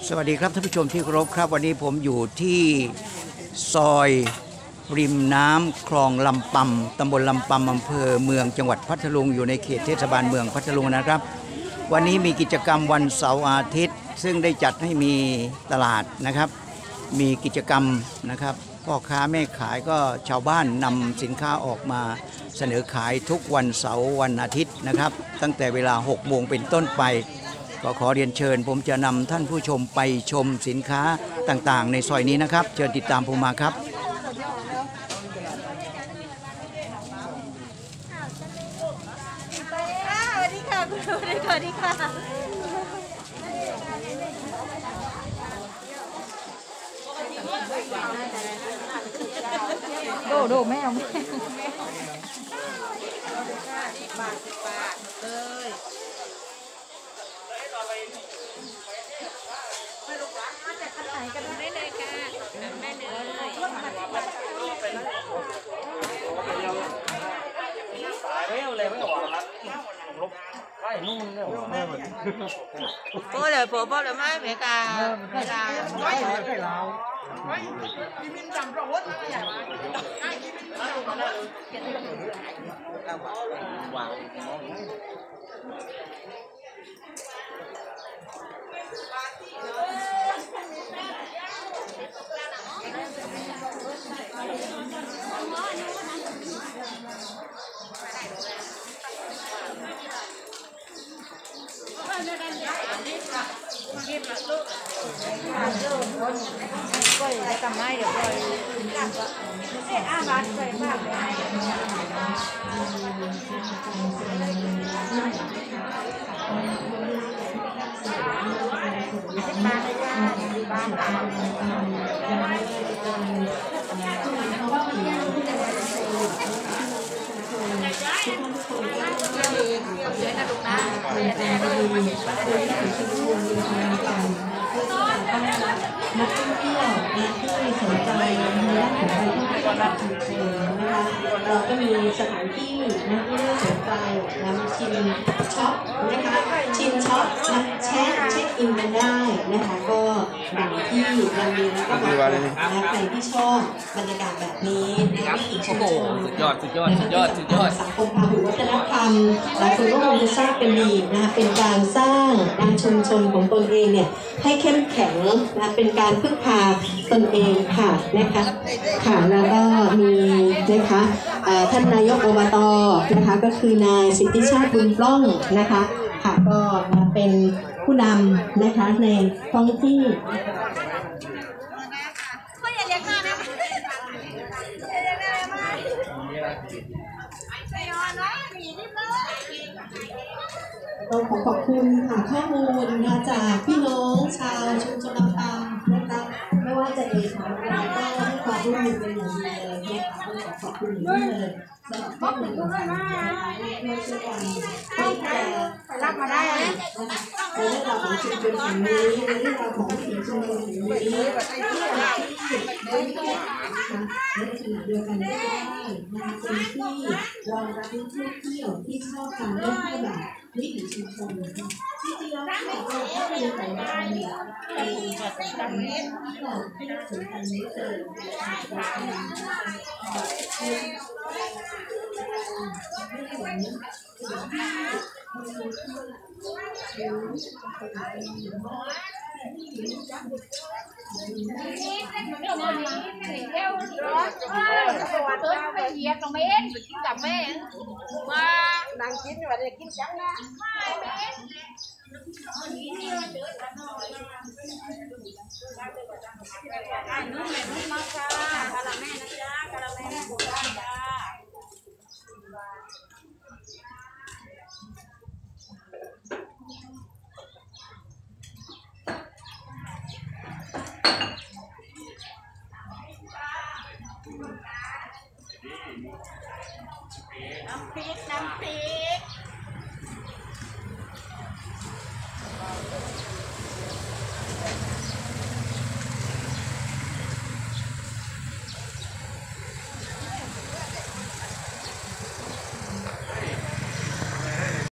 สวัสดีครับท่านผู้ชมที่เคารพครับวันนี้ผมอยู่ที่ซอยริมน้ำคลองลำปำตำบลลำปำอำเภอเมืองจังหวัดพัทลุงอยู่ในเขตเทศบาลเมืองพัทลุงนะครับวันนี้มีกิจกรรมวันเสาร์อาทิตย์ซึ่งได้จัดให้มีตลาดนะครับมีกิจกรรมนะครับพ่อค้าแม่ขายก็ชาวบ้านนำสินค้าออกมาเสนอขายทุกวันเสาร์วันอาทิตย์นะครับตั้งแต่เวลา 6 โมงเป็นต้นไปก็ขอเรียนเชิญผมจะนำท่านผู้ชมไปชมสินค้าต่างๆในซอยนี้นะครับเชิญติดตามผมมาครับสวัสดีค่ะคุณครูสวัสดีค่ะดูแม่เอาแม่บาทเลยไม่รู้ว่ามาจากไหนกันได้เลยค่ะแม่เลยตายไม่เอาเลยไม่ออกครับลบไล่นุ่งเนี่ยโป้เลยโป้เลยไม่กาไม่กาไม่เราก็ได้ทำให้เดี๋ยวเลยอาบานไปมากเลยบ้านเลยค่ะบ้านนักท่องเที่ยวที่สนใจในด้านของการท่องเที่ยวแบบชุมชนนะคะเราก็มีสถานที่นะที่น่าสนใจนะชิมช็อปนะคะชิมช็อปนะแชทเช็คอินกันได้นะคะก็ดังที่เรามีแล้วก็บอกนะใครที่ชอบบรรยากาศแบบนี้นะวิถีชุมชนสังคมพหุวัฒนธรรมหลายคนก็คงจะทราบเป็นดีนะคะเป็นการสร้างชุมชนของตนเองเนี่ยให้เข้มแข็งนะเป็นการพึ่งพาตนเองค่ะนะคะค่ะแล้วก็มีนะคะท่านนายกอบตนะคะก็คือนายสิทธิชาติบุญปล้องนะคะค่ะก็เป็นผู้นำนะคะในท้องที่ต้องขอขอบคุณค่ะข้อมูลนะจากพี่น้องชาวชุมชนลำปำนะคะไม่ว่าจะเอ่ยถามอะไรก็ให้ความร่วมมือเป็นอย่างดีเลยนะคะต้องขอบคุณอย่างนี้เลยสำหรับข้อมูลต่างๆที่ช่วยกันให้แต่รับมาได้นะคะในเรื่องราวของชุมชนแห่งนี้ในเรื่องราวของวิถีชุมชนแห่งนี้ที่ได้ที่นะคะในขณะเดียวกันก็ได้มาเป็นที่รองรับนักท่องเที่ยวที่ชอบการเล่นเที่ยวแบบวิถีชุมชนนะคะจริงๆแล้วที่เราก็เป็นแต่ละการเนี่ยเป็นการเล่นที่เราที่น่าสนใจไม่เจอมานั่งกินว่าได้กินจังนะนุ่มมาค่ะ